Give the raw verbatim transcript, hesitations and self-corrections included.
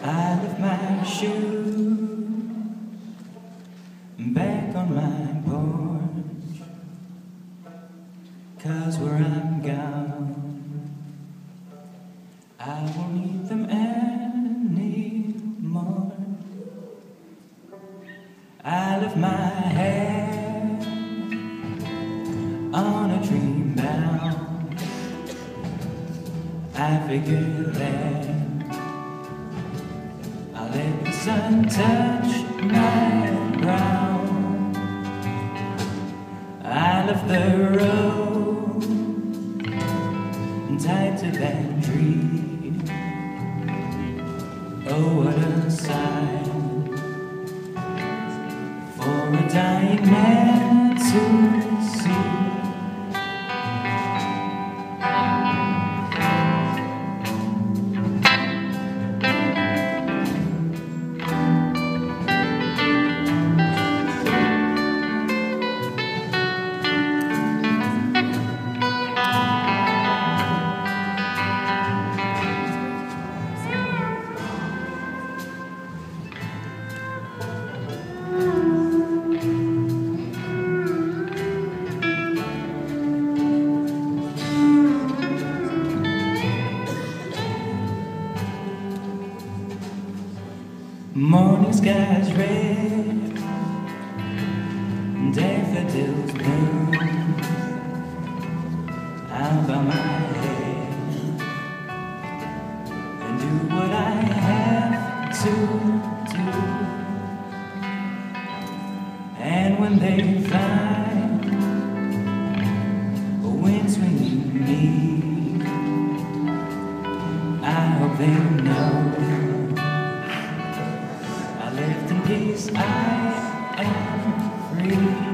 I left my shoes back on my porch, 'cause where I'm gone I won't need them anymore. I left my head on a dream bound. I figured that I'll let the sun touch my brow. I left the road tied to that tree. Oh, what a sight for a dying man to see. Morning sky's red, daffodils bloom. I'll bow my head and do what I have to do. And when they find a wind swinging me, I hope they know in peace I am free.